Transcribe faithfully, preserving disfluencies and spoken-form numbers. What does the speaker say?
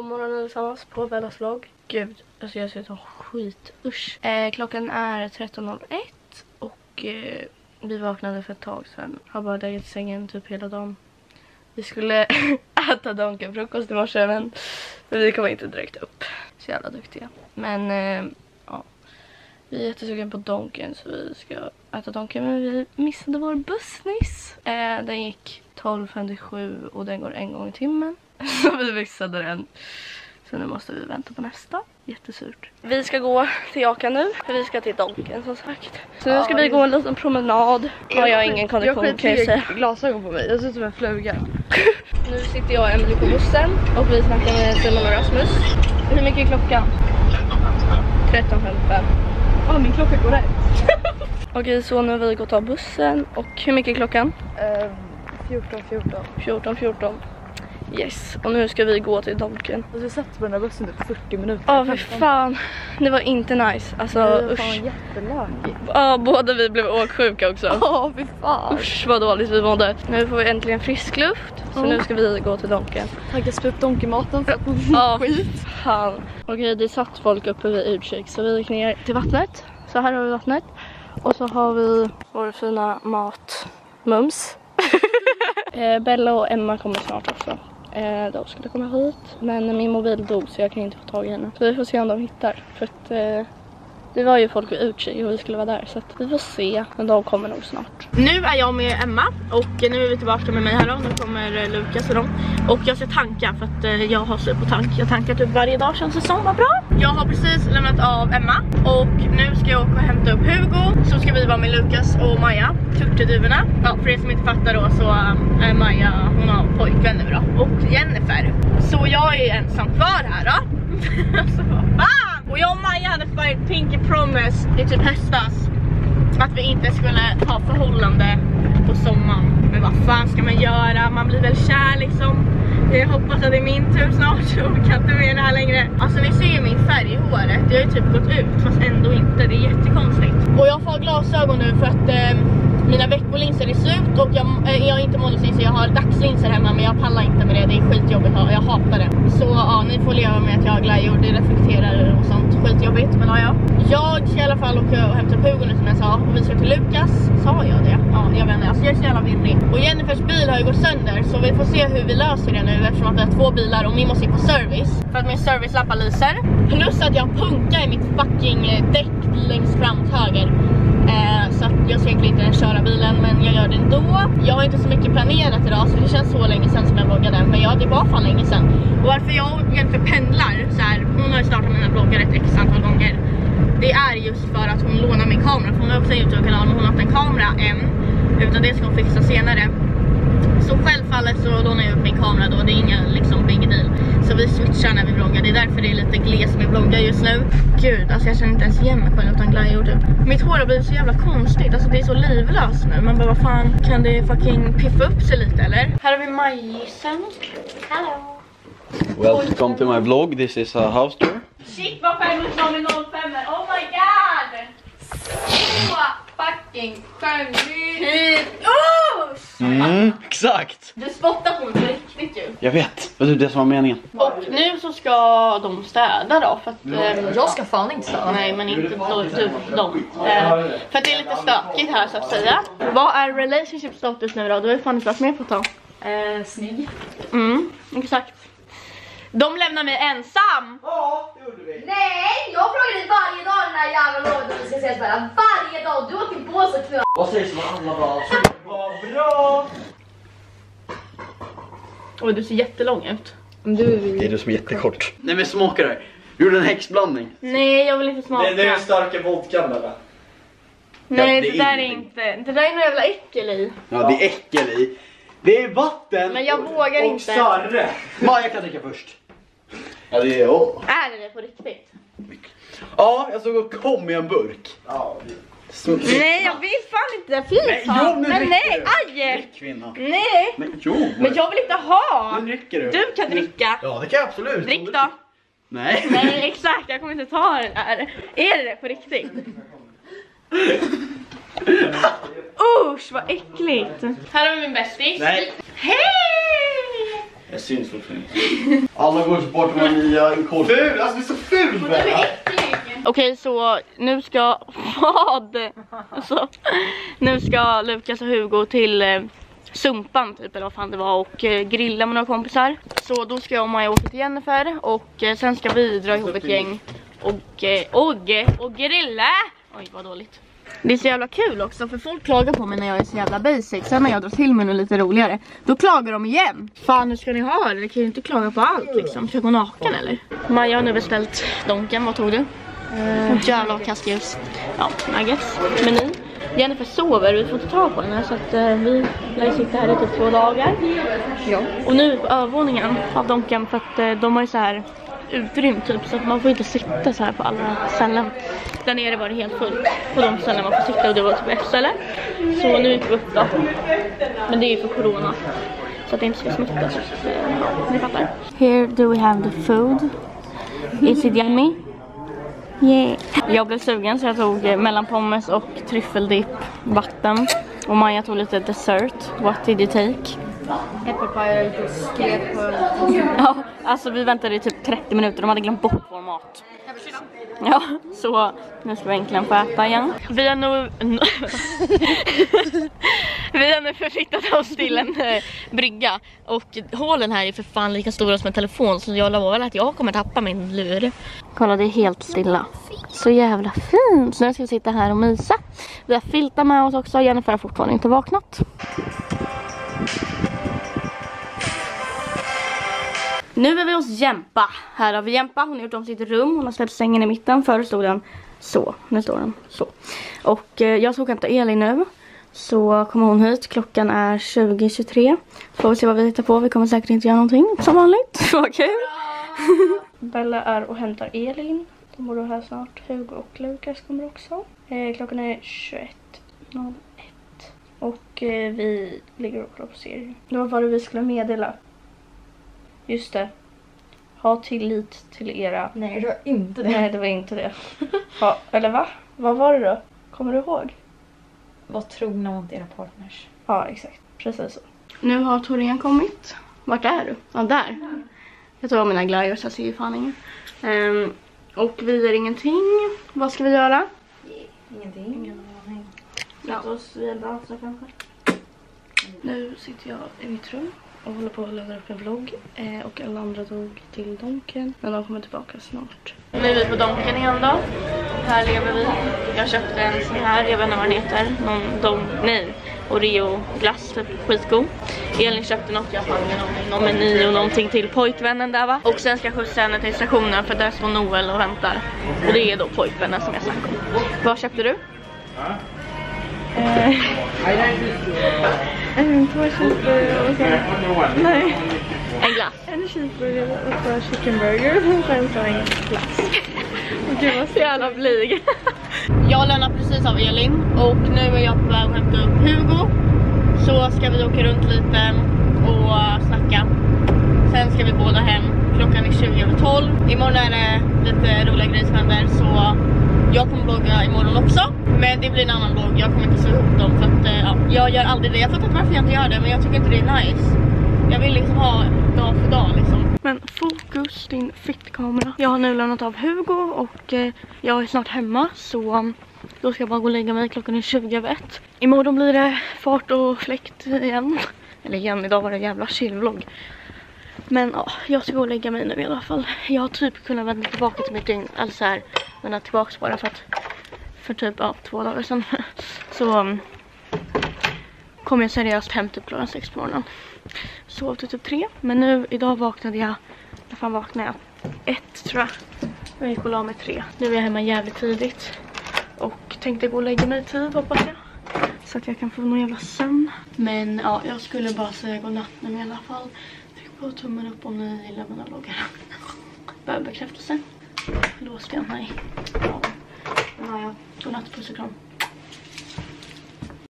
God morgon allesammans på Bellas vlogg. Gud, alltså jag ser ut som skit. Usch. Eh, klockan är tretton noll ett och eh, vi vaknade för ett tag sedan. Har bara legat i sängen typ hela dagen. Vi skulle äta Donken-frukost i morse, men vi kom inte direkt upp. Så jävla duktiga. Men eh, ja, vi är jättesugen på Donken så vi ska äta Donken. Men vi missade vår buss nyss. Eh, den gick tolv femtiosju och den går en gång i timmen. Så vi missade den. Så nu måste vi vänta på nästa. Jättesurt. Vi ska gå till Jaka nu. För vi ska till Donken som sagt. Så nu ska ja, vi gå en liten promenad. Har jag ingen kondition kan jag säga. Glasögon på mig. Jag ser ut som en fluga. Nu sitter jag och Emily på bussen. Och vi snackar med Simon och Rasmus. Hur mycket är klockan? tretton femtiofem. Ja, min klocka går rätt. Okej, så nu vi går ta bussen. Och hur mycket är klockan? Uh, fjorton fjorton. fjorton fjorton. Yes, och nu ska vi gå till Donken. Och vi satt på den här bussen typ fyrtio minuter. Ja, för fan. Det var inte nice. Alltså, det var usch. fan jättelökigt. Ja, båda vi blev åksjuka också. Ja, fy fan. Usch, vad dåligt vi mådde. Nu får vi äntligen frisk luft. Så mm. nu ska vi gå till Donken. Taggad spö upp Donkenmaten. Ja, skit. Fan. Okej, det satt folk uppe vid utkik. Så vi gick ner till vattnet. Så här har vi vattnet. Och så har vi vår fina mat. Mums. eh, Bella och Emma kommer snart också. Eh, de skulle komma hit. Men min mobil dog så jag kan inte få tag i henne. Så vi får se om de hittar. För att eh, det var ju folk vid utkik och vi skulle vara där. Så att vi får se. Men de kommer nog snart. Nu är jag med Emma. Och nu är vi tillbaka med mig här då. Nu kommer Lukas och dem. Och jag ska tanka för att eh, jag har slut på tank. Jag tankar typ varje dag, känns det som. Vad bra. Jag har precis lämnat av Emma. Och nu ska jag åka och hämta upp Hugo. Så ska vi vara med Lukas och Maja. Turturduvorna. Ja, för er som inte fattar då så är Maja, hon har pojkvän nu då. Och Jennifer. Så jag är ensam kvar här då. Så fan! Och jag och Maja hade firat Pinky Promise i typ höstas. Att vi inte skulle ha förhållande på sommaren. Men vad fan ska man göra? Man blir väl kär liksom. Jag hoppas att det är min tur snart så vi kan inte med det här längre. Alltså ni ser ju min färg i håret. Det har ju typ gått ut fast ändå inte. Det är jättekonstigt. Och jag får glasögon nu för att eh, mina veckolinser är slut. Och jag, eh, jag har inte månadslinser, jag har dagslinser hemma. Men jag pallar inte med det, det är skitjobbigt. Jag hatar det. Så ja, ni får leva med att jag har glajjor. Det reflekterar och sånt, skitjobbigt. Men ja, ja. Jag ska i alla fall åka och hämta Hugo nu som jag sa. Och vi ska till Lukas. Sa jag det? Ja, jag vet inte. Alltså jag är så jävla virrig. Och Jennifers bil har ju gått sönder. Så vi får se hur vi löser det nu. Eftersom att vi har två bilar och min måste in på service. För att min servicelampa lyser. Plus att jag punkar i mitt fucking däck längst fram till höger. Eh, så att jag ska egentligen inte köra bilen, men jag gör det ändå. Jag har inte så mycket planerat idag så det känns så länge sedan som jag vloggade. Men ja, det var fan länge sedan. Och varför jag egentligen pendlar så här, hon har ju startat mina vloggar ett x antal gånger. Det är just för att hon lånar min kamera. För hon har också en YouTube-kanal men hon har inte en kamera än. Utan det ska hon fixa senare. Så självfallet så lånar jag upp min kamera då. Det är ingen liksom big deal. Så vi switchar när vi vloggar. Det är därför det är lite gles med vloggar just nu. Gud, alltså jag känner inte ens igen mig själv utan glajjor typ. Mitt hår har blivit så jävla konstigt. Alltså det är så livlöst nu. Man bara, vad fan, kan det fucking piffa upp sig lite eller? Här har vi majsen. Hello. Welcome to my vlog. This is a house tour. Shit, vad fem med noll fem. Oh my god! Så fucking skönt. Oh! Mm, exakt. Du spottar på mig riktigt ju. Jag vet, det är det som var meningen. Och nu så ska de städa då för att eh, jag ska fan inte städa. Nej, men inte då, typ de. Eh, för att det är lite stökigt här så att säga. Vad är relationship status nu då? Du har ju fan inte varit med på ett tag. Eh, snygg. Mm, exakt. De lämnar mig ensam. Ja, det gjorde vi. Nej, jag frågar dig varje dag den här jävla lovet att vi ska ses med. Varje dag, du åker på så knö. Vad sägs om alla bra? Vad bra! Oj, du ser jättelång ut. Du... Det är du som är jättekort. Nej men smakar det. Du gjorde en häxblandning. Nej, jag vill inte smaka. Det, det är en starka vodkan eller? Nej, Ja, det, det där är ingenting. inte. Det där är nog jävla äckel i. Ja, det är äckel i. Det är vatten. Men jag vågar och inte. Sarre. Maja kan dricka först. Ja, det är oh. Är det det på riktigt? Ja, jag såg och kom i en burk. Ja, det... Nej, jag vill fan inte. Fy nej, fan. jo, nu men nej, du. aj! Drick, kvinna. Nej. Men jo. Men jag vill inte ha. Nu dricker du. Du kan dricka. Ja, det kan jag absolut. Drick då. Nej. Nej, exakt. Jag kommer inte ta den här. Är det det på riktigt? Usch, vad äckligt. Här har vi min bästis. Nej. Hej! Jag syns fortfarande. Alla går bort med nya kort. Ful! Alltså det är så fult! Okej, okay, så nu ska... Vad? Alltså, nu ska Lukas och Hugo till eh, Sumpan typ, eller vad fan det var, och eh, grilla med några kompisar. Så då ska jag och Maja åka till Jennifer och eh, sen ska vi dra ihop ett gäng och, eh, och, och grilla. Oj, vad dåligt. Det är så jävla kul också, för folk klagar på mig när jag är så jävla basic. Sen när jag drar till mig något lite roligare, då klagar de igen. Fan, hur ska ni ha det? Det kan ju inte klaga på allt liksom. Ska jag gå naken eller? Maja har nu beställt donken, vad tog du? Uh, jävla kastljus. Ja, nuggets. Meny. Jennifer sover, vi får inte ta på henne så att uh, vi lär sitta här i typ två dagar. Ja. Och nu på övervåningen av donken, för att uh, de har ju så här utrymt typ, så att man får inte sitta så här på alla ställen. Där nere var det helt fullt på de ställen man får sitta, och det var typ ett ställe. Så nu gick vi upp då. Men det är ju för corona, så att det inte ska smittas. Så, ja, ni fattar. Here do we have the food. Is it yummy? Yeah. Jag blev sugen så jag tog mellan pommes och tryffeldipp, vatten. Och Maja tog lite dessert. What did you take? Äppelpaj och skrep på... Ja, alltså vi väntade i typ trettio minuter. De hade glömt bort vår mat. Ja, så nu ska vi äntligen få äta igen. Vi har nog... vi har nu förflyttat oss till en äh, brygga. Och hålen här är för fan lika stora som en telefon. Så jag lovar att jag kommer tappa min lur. Kolla, det är helt stilla. Så jävla fint. Så nu ska vi sitta här och mysa. Vi har filtar med oss också. Jennifer har fortfarande inte vaknat. Nu är vi hos Jämpa. Här har vi Jämpa. Hon har gjort om sitt rum. Hon har släppt sängen i mitten. Förr stod den så. Nu står den så. Och eh, jag ska hämta Elin nu. Så kommer hon hit. Klockan är tjugo tjugotre. Får vi se vad vi hittar på. Vi kommer säkert inte göra någonting som vanligt. Vad kul. Bella är och hämtar Elin. De borde vara här snart. Hugo och Lukas kommer också. Eh, klockan är tjugoett noll ett. Och eh, vi ligger och kollar på serien. Det var vad vi skulle meddela. Just det. Ha tillit till era... Nej, det var inte det. Nej, det var inte det. Ja, eller va? Vad var det då? Kommer du ihåg? Var trogna mot era partners. Ja, exakt. Precis så. Nu har Torén kommit. Vart är du? Ja, där. Jag tar av mina glajjor så jag ser ju fan ingen. Um, och vi gör ingenting. Vad ska vi göra? Ingenting. Ingen aning. Låt oss vi dansa kanske. Nu sitter jag i mitt rum och håller på att ladda upp en vlogg. Eh, och alla andra tog till Donken. Men de kommer tillbaka snart. Nu är vi på Donken igen då. Här lever vi. Jag köpte en sån här, jag vet inte vad den heter. Någon don, nej, Oreo-glass, typ skitgod. Elin köpte något, jag fann någon, någon meny och någonting till pojkvännen där va. Och sen ska jag skjutsa henne till stationen för där står Noel och väntar. Och det är då pojkvännen som jag snackar om. Vad köpte du? Eh, en två cheeseburgare och sen... Nej. En glass. En cheeseburgare och två chicken burger och sen så en glass. Gud vad så jävla blyg. Jag lämnar precis av Elin och nu är jag på väg att hämta upp Hugo. Så ska vi åka runt lite och snacka. Sen ska vi båda hem. Klockan är tjugo över tolv. Imorgon är det lite roliga grejer som händer så... Jag kommer vlogga imorgon också. Men det blir en annan vlogg. Jag kommer inte slå ihop dem för att ja, jag gör aldrig det. Jag fattar inte varför jag inte gör det. Men jag tycker inte det är nice. Jag vill liksom ha dag för dag liksom. Men fokus din fittkamera. Jag har nu lämnat av Hugo. Och eh, jag är snart hemma. Så um, då ska jag bara gå och lägga mig. Klockan är tjugo över ett. Imorgon blir det fart och fläkt igen. Eller igen, idag var det en jävla chillvlogg. Men ja, jag ska gå och lägga mig nu i alla fall. Jag har typ kunnat vända tillbaka till mitt dygn. Alltså så här, vända tillbaka bara för att för typ ja, två dagar sedan. Så um, kom jag seriöst hem typ klockan sex på morgonen. Sov till typ tre. Men nu, idag vaknade jag. När fan vaknade jag? Ett tror jag. Jag gick och la mig tre. Nu är jag hemma jävligt tidigt. Och tänkte gå och lägga mig i tid, hoppas jag. Så att jag kan få någon jävla sömn. Men ja, jag skulle bara säga godnatt nu i alla fall. Tryck på tummen upp om ni gillar mina vloggar. Behöver bekräftelse. Låste jag mig. Ja. Men ja, godnatt, puss och kram.